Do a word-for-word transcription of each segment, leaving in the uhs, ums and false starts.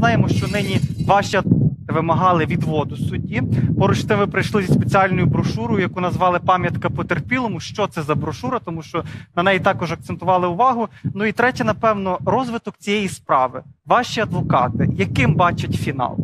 знаємо, що нині ваші вимагали відводу судді. Поруч з тим ви прийшли зі спеціальною брошурою, яку назвали «Пам'ятка потерпілому». Що це за брошура? Тому що на неї також акцентували увагу. Ну і третє, напевно, розвиток цієї справи. Ваші адвокати, яким бачать фінал?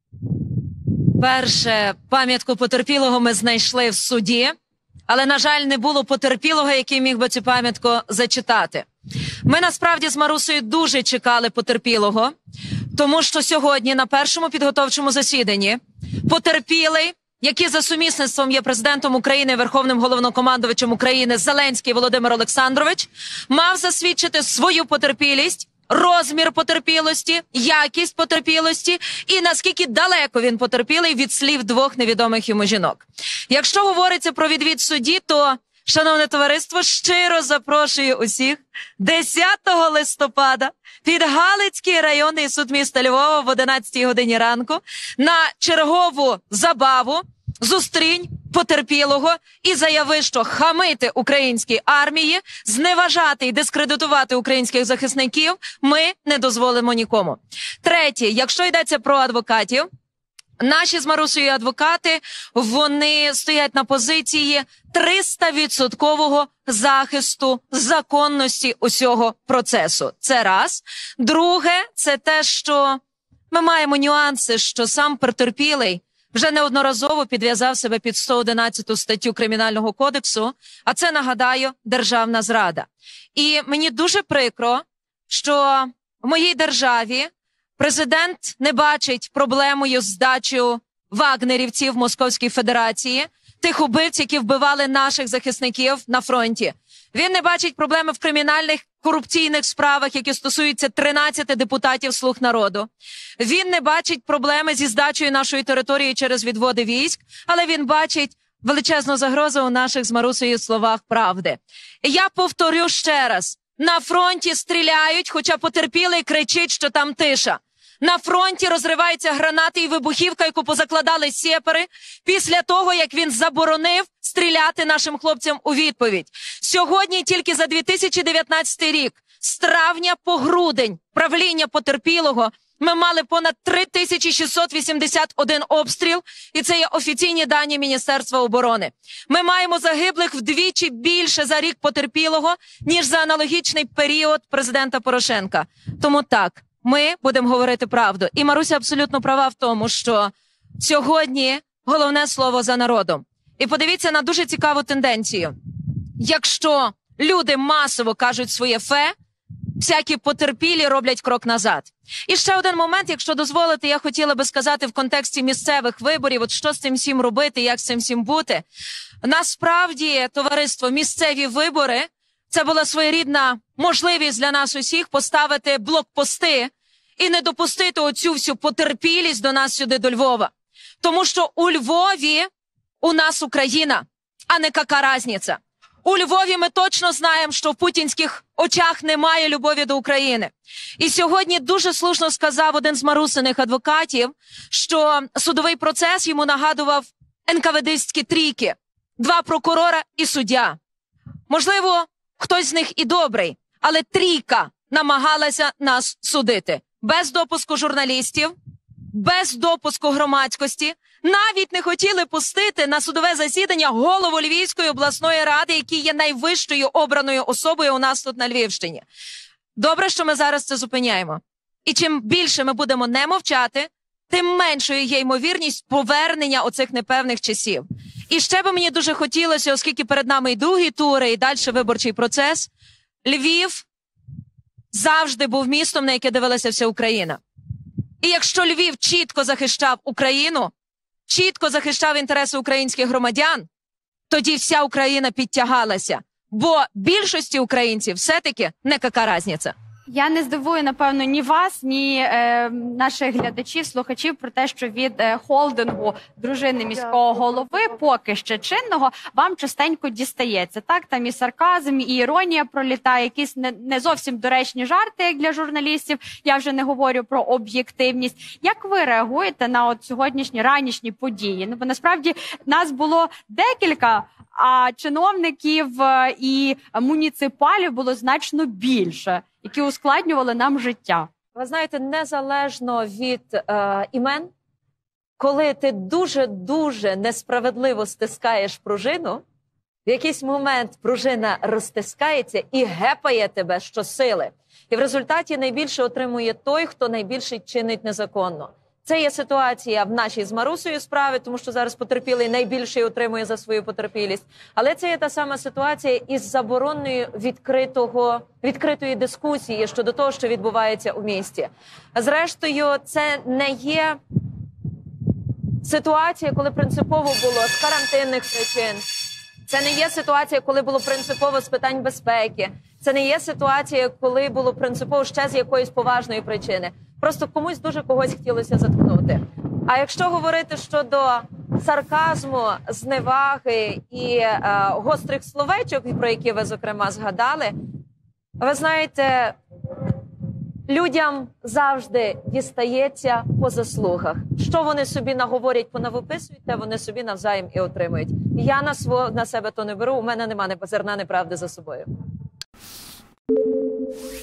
Перше, пам'ятку потерпілого ми знайшли в суді, але, на жаль, не було потерпілого, який міг би цю пам'ятку зачитати. Ми, насправді, з Марусею дуже чекали потерпілого, тому що сьогодні на першому підготовчому засіданні потерпілий, який за сумісництвом є президентом України, Верховним головнокомандувачем України Зеленський Володимир Олександрович, мав засвідчити свою потерпілість, розмір потерпілості, якість потерпілості і наскільки далеко він потерпілий від слів двох невідомих йому жінок. Якщо говориться про відвід судді, то, шановне товариство, щиро запрошую усіх десятого листопада під Галицький районний суд міста Львова в одинадцятій годині ранку на чергову забаву зустрінь потерпілого і заяви, що хамити українській армії, зневажати і дискредитувати українських захисників ми не дозволимо нікому. Третє, якщо йдеться про адвокатів, наші з Марусею адвокати, вони стоять на позиції триста відсоткового захисту законності усього процесу. Це раз. Друге, це те, що ми маємо нюанси, що сам потерпілий вже неодноразово підв'язав себе під сто одинадцяту статтю Кримінального кодексу, а це, нагадаю, державна зрада. І мені дуже прикро, що в моїй державі президент не бачить проблемою здачу вагнерівців Московській Федерації, тих убивць, які вбивали наших захисників на фронті. Він не бачить проблеми в кримінальних корупційних справах, які стосуються тринадцяти депутатів «Слуг народу». Він не бачить проблеми зі здачею нашої території через відводи військ, але він бачить величезну загрозу у наших з Марусею словах правди. Я повторю ще раз. На фронті стріляють, хоча потерпілий кричить, що там тиша. На фронті розриваються гранати і вибухівка, яку позакладали сєпари, після того, як він заборонив стріляти нашим хлопцям у відповідь. Сьогодні тільки за дві тисячі дев'ятнадцятий рік, з травня по грудень, правління потерпілого, ми мали понад три тисячі шістсот вісімдесят один обстріл, і це є офіційні дані Міністерства оборони. Ми маємо загиблих вдвічі більше за рік потерпілого, ніж за аналогічний період президента Порошенка. Тому так, ми будемо говорити правду. І Маруся абсолютно права в тому, що сьогодні головне слово за народом. І подивіться на дуже цікаву тенденцію. Якщо люди масово кажуть своє фе, всякі потерпілі роблять крок назад. І ще один момент, якщо дозволите, я хотіла би сказати в контексті місцевих виборів, от що з цим всім робити, як з цим всім бути. Насправді, товариство, місцеві вибори – це була своєрідна можливість для нас усіх поставити блокпости і не допустити оцю всю потерпілість до нас сюди, до Львова. Тому що у Львові у нас Україна, а не яка разниця. У Львові ми точно знаємо, що в путінських очах немає любові до України. І сьогодні дуже слушно сказав один з Марусиних адвокатів, що судовий процес йому нагадував ен ка ве дистські трійки. Два прокурора і суддя. Можливо, хтось з них і добрий, але трійка намагалася нас судити. Без допуску журналістів, без допуску громадськості. Навіть не хотіли пустити на судове засідання голову Львівської обласної ради, який є найвищою обраною особою у нас тут на Львівщині. Добре, що ми зараз це зупиняємо. І чим більше ми будемо не мовчати, тим меншою є ймовірність повернення оцих непевних часів. І ще би мені дуже хотілося, оскільки перед нами і другі тури, і далі виборчий процес, Львів завжди був містом, на яке дивилася вся Україна. І якщо Львів чітко захищав Україну, чітко захищав інтереси українських громадян, тоді вся Україна підтягалася. Бо більшості українців все-таки не яка разниця. Я не здивую, напевно, ні вас, ні е, наших глядачів, слухачів про те, що від е, холдингу дружини міського голови, поки ще чинного, вам частенько дістається. Так, там і сарказм, і іронія пролітає, якісь не, не зовсім доречні жарти, як для журналістів. Я вже не говорю про об'єктивність. Як ви реагуєте на от сьогоднішні ранішні події? Ну, бо насправді нас було декілька, а чиновників і муніципалів було значно більше, які ускладнювали нам життя. Ви знаєте, незалежно від е, імен, коли ти дуже-дуже несправедливо стискаєш пружину, в якийсь момент пружина розтискається і гепає тебе щосили. І в результаті найбільше отримує той, хто найбільше чинить незаконно. Це є ситуація в нашій з Марусею справі, тому що зараз потерпілий найбільше отримує за свою потерпілість. Але це є та сама ситуація із забороною відкритого, відкритої дискусії щодо того, що відбувається у місті. Зрештою, це не є ситуація, коли принципово було з карантинних причин. Це не є ситуація, коли було принципово з питань безпеки. Це не є ситуація, коли було принципово ще з якоїсь поважної причини. Просто комусь дуже когось хотілося заткнути. А якщо говорити щодо сарказму, зневаги і е, гострих словечок, про які ви, зокрема, згадали, ви знаєте, людям завжди дістається по заслугах. Що вони собі наговорять, понавиписують, те вони собі навзаєм і отримують. Я на, сво, на себе то не беру, у мене нема зерна неправди за собою.